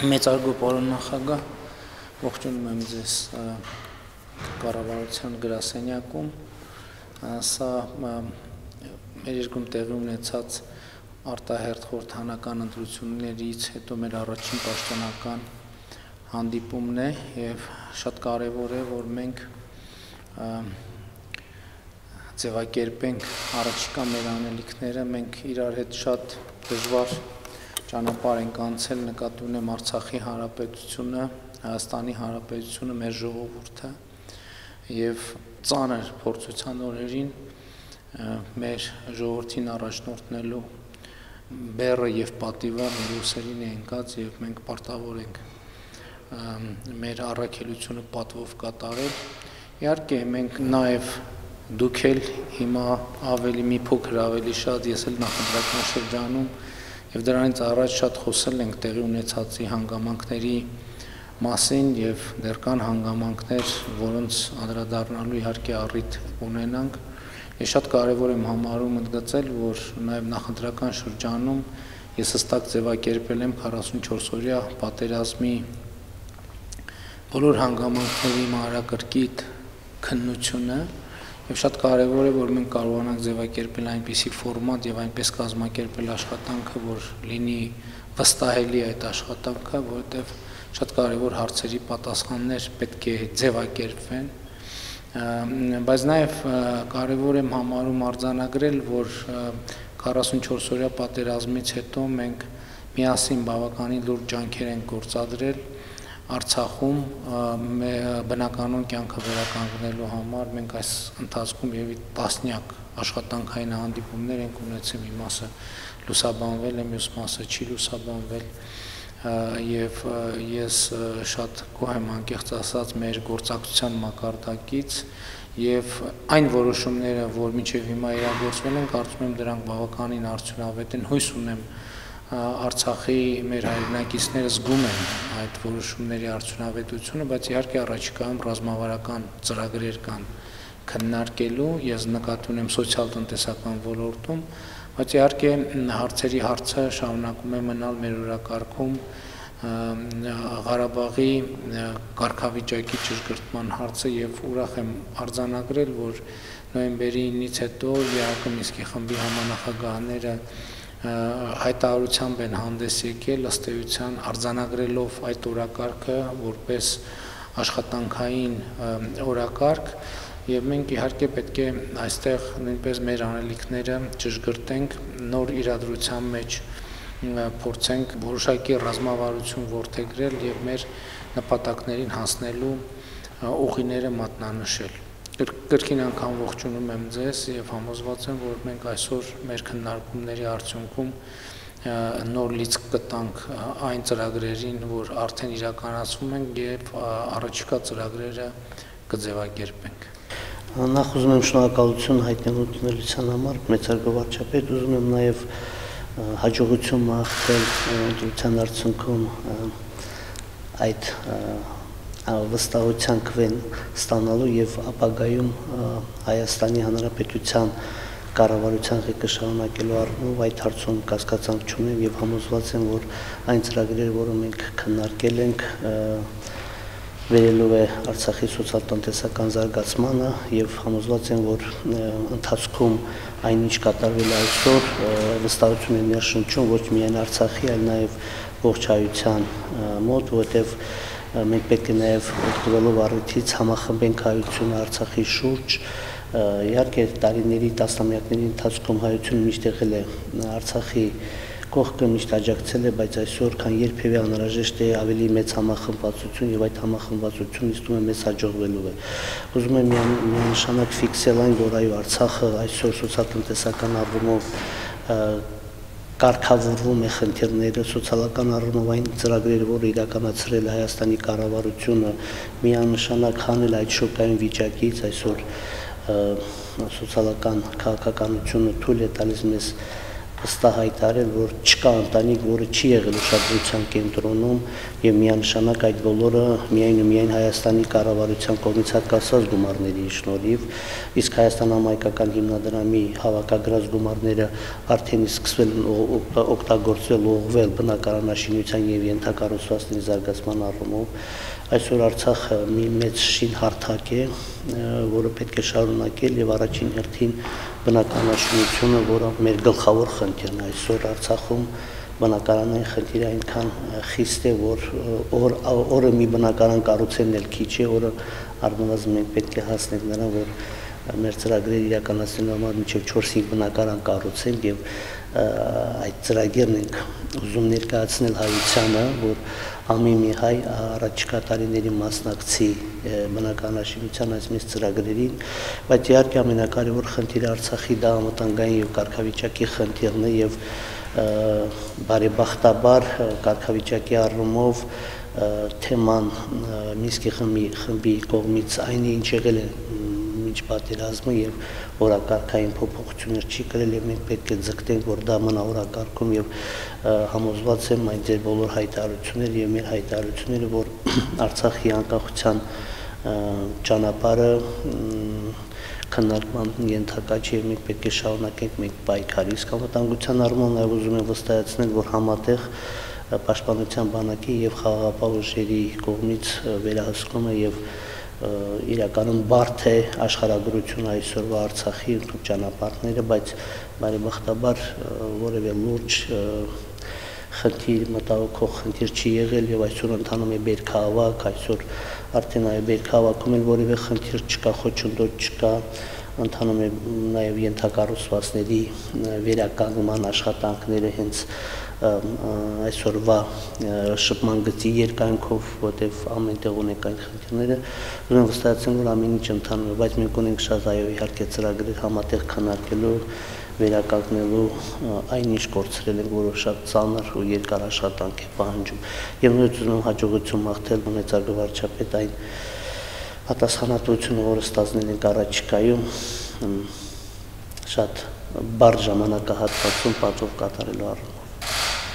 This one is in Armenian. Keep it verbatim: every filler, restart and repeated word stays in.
Մեծարգո պարոն նախագահ, ողջունում եմ ձեզ կառավարության գրասենյակում, սա մեր երկրում տեղի ունեցած արտահերթ խորհրդանական ընտրություններից հետո մեր առաջին պաշտոնական հանդիպումն է եւ շատ կարեւոր է, որ մենք ձևակերպենք առաջիկա մեր անելիքները, մենք իրար հետ շատ դժվար ճանապարհ ենք անցել, նկատի ունեմ Արցախի հանրապետությունը, Հայաստանի հանրապետությունը, մեր ժողովուրդը եւ ծանր փորձության օրերին մեր ժողովրդին առաջնորդնելու բեռը եւ պատիվը մեր ուսերին է ընկած եւ մենք պարտավոր ենք մեր առաքելությունը պատվով կատարել։ Իհարկե մենք նաեւ դուք էլ հիմա ավելի մի փոքր ավելի շատ ես էլ նախընտրական շրջանում եւ դրանից առաջ շատ խոսել ենք տեղի ունեցածի հանգամանքների մասին եւ դեռ կան հանգամանքներ, որոնց անդրադառնալու իհարկե առիթ ունենանք։ Ես շատ կարեւոր եմ համարում ընդգծել, որ նաեւ նախընտրական շրջանում ես հստակ ձևակերպել եմ քառասունչորս-օրյա պատերազմի բոլոր հանգամանքների մանրակրկիտ քննությունը եւ շատ կարեւոր է, որ մենք կարողանանք ձևակերպել այնպիսի ֆորմատ եւ այնպես կազմակերպել աշխատանքը, որ լինի վստահելի այդ աշխատանքը, որովհետեւ շատ կարեւոր հարցերի պատասխաններ պետք է ձևակերպվեն, բայց նաեւ կարեւոր եմ համարում արձանագրել, որ քառասունչորս-օրյա պատերազմից հետո մենք միասին բավականին լուրջ ջանքեր ենք գործադրել Արցախում բնականոն կյանքը վերականգնելու համար մենք այս ընթացքում եւ տասնյակ աշխատանքային հանդիպումներ ենք ունեցել, մի մասը լուսաբանվել է, մյուս մասը չի լուսաբանվել եւ ես շատ գոհ եմ անկեղծ ասած մեր գործակցության մակարդակից եւ այն որոշումները, որ մինչեւ հիմա իրագործվել են, կարծում եմ դրանք բավականին արդյունավետ են, հույս ունեմ Արցախի մեր հայրենակիցները զգում են այդ որոշումների արդյունավետությունը, բայց իհարկե առաջիկայում ռազմավարական ծրագրեր կան քննարկելու, ես նկատի ունեմ սոցիալ-տնտեսական ոլորտում, բայց իհարկե հարցերի հարցը շարունակում է մնալ մեր օրակարգում Ղարաբաղի կարգավիճակի ճշգրտման հարցը եւ ուրախ եմ արձանագրել, որ նոյեմբերի ինից հետո ԵԱՀԿ Մինսկի խմբի համանախագահները հայտարարությամբ են հանդես եկել ըստ էության արձանագրելով այդ օրակարգը որպես աշխատանքային օրակարգ եւ մենք իհարկե պետք է այստեղ նույնպես մեր անելիքները ճշգրտենք նոր իրադրության մեջ փորձենք որոշակի ռազմավարություն որդեգրել եւ մեր նպատակներին հասնելու ուղիները մատնանշել Կրկին անգամ ողջունում եմ ձեզ եւ համոզված եմ, որ մենք այսօր մեր քննարկումների արդյունքում նոր լիցք կտանք այն ծրագրերին, որ արդեն իրականացվում են եւ առաջիկա ծրագրերը կձևակերպենք։ Նախ ուզում եմ շնորհակալություն հայտնել ընդունելության համար, մեծարգո վարչապետ, ուզում եմ նաեւ հաջողություն մաղթել ընդունության արդյունքում այդ վստահության քվեն ստանալու եւ ապագայում Հայաստանի Հանրապետության կառավարության ղեկը շարունակելու առումով այդ հարցում կասկածանք չունեմ եւ համոզված եմ, որ այն ծրագրերը, որը մենք քննարկել ենք, վերելու է Արցախի սոցիալ-տնտեսական զարգացմանը եւ համոզված եմ, որ ընթացքում այնինչ կատարվել է այսօր վստահություն է ներշնչում ոչ միայն Արցախի, այլ նաեւ ողջ հայության մոտ, որովհետեւ մենք պետք է նաև օգտվելով առիթից համախմբենք հայությունը Արցախի շուրջ, իհարկե տարիների, տասնամյակների ընթացքում հայությունը միշտ եղել է Արցախի կողքը, միշտ աջակցել է, բայց այսօր քան երբևէ անհրաժեշտ է ավելի մեծ համախմբվածություն եւ այդ համախմբվածությունը իստում է մեզ հաջողվելու է։ Ուզում եմ միանշանակ ֆիքսել այն, որ այո Արցախը այսօր սոցիալ-տնտեսական առումով կարգավորվում է խնդիրները, սոցիալական առումով այն ծրագրերը, որը իրականացրել է Հայաստանի կառավարությունը, միանշանակ հանել այդ շոկային վիճակից, այսօր սոցիալական քաղաքականությունը թույլ է տալիս մեզ վստահ հայտարարել, որ չկա ընտանիք, որը չի եղել ուշադրության կենտրոնում եւ միանշանակ այդ բոլորը միայն ու միայն Հայաստանի կառավարության կողմից հատկացված գումարների շնորհիվ, իսկ Հայաստան համայնքական հիմնադրամի հավաքագրած գումարները արդեն սկսվել են օգտագործվել, ուղղվել բնակարանաշինության եւ ենթակառուցվածքների զարգացման առումով, այսօր Արցախը մի մեծ շին հարթակ է, որը պետք է շարունակել եւ առաջին հերթին բնակարանաշինությունը, որը մեր գլխավոր խնդիրն է այսօր Արցախում բնակարանային խնդիրը այնքան խիստ է, որ օր, օրը մի բնակարան կառուցելն էլ քիչ է, օրը առնվազն մենք պետք է հասնենք նրան, որ մեր ծրագրերը իրականացնելու համար մինչև չորս-հինգ բնակարան կառուցենք եւ այդ ծրագիրն ենք ուզում ներկայացնել հայությանը, որ ամեն մի հայ առաջիկա տարիների մասնակցի բնակարանաշինության այս մեծ ծրագրերին, բայց իհարկե ամենակարևոր խնդիրը Արցախի դա անվտանգային եւ կարգավիճակի խնդիրն է եւ բարեբախտաբար կարգավիճակի առումով թեման Մինսկի խմբի կողմից այն ինչ եղել է մինչ պատերազմը եւ օրակարգային փոփոխություններ չի կրել եւ մենք պետք է ձգտենք, որ դա մնա օրակարգում եւ համոզված եմ այն ձեր բոլոր հայտարարությունները եւ մեր հայտարարությունները, որ Արցախի անկախության ճանապարհը քննարկման ենթակա չէ եւ մենք պետք է շարունակենք մենք պայքարը, իսկ անվտանգության առումով նաեւ ուզում եմ վստահեցնել, որ համատեղ պաշտպանության բանակի եւ խաղաղապահ ուժերի կողմից վերահսկումը եւ իրականում բարդ է աշխարհագրությունը այսօրվա Արցախի ճանապարհները, բայց բարեբախտաբար որևէ լուրջ խնդիր, մտահոգող խնդիր չի եղել եւ այսօր ընթանում է բերքահավաք, այսօր արդեն այ բերքահավաքում էլ որևէ խնդիր չկա, խոչընդոտ չկա, ընթանում է նաեւ ենթակառուցվածքների վերականգնման աշխատանքները հենց այսօրվա շփման գծի երկայնքով, որտեղ ամենտեղ ունենք այն խնդիրները, ուզում վստահեցնել, որ ամեն ինչ ընթանում է, բայց մենք ունենք շատ այո իհարկե ծրագրեր համատեղ քննարկելու, վերականգնելու այն ինչ կորցրել ենք, որը շատ ծանր ու երկար աշխատանք է պահանջում։ Եվ նույնիսկ ուզում եմ հաջողություն մաղթել մեծարգո վարչապետ այն պատասխանատվությունը, որը ստանձնել ենք առաջիկայում, շատ բարդ ժամանակահատվածում պատվով կատարելու առումով։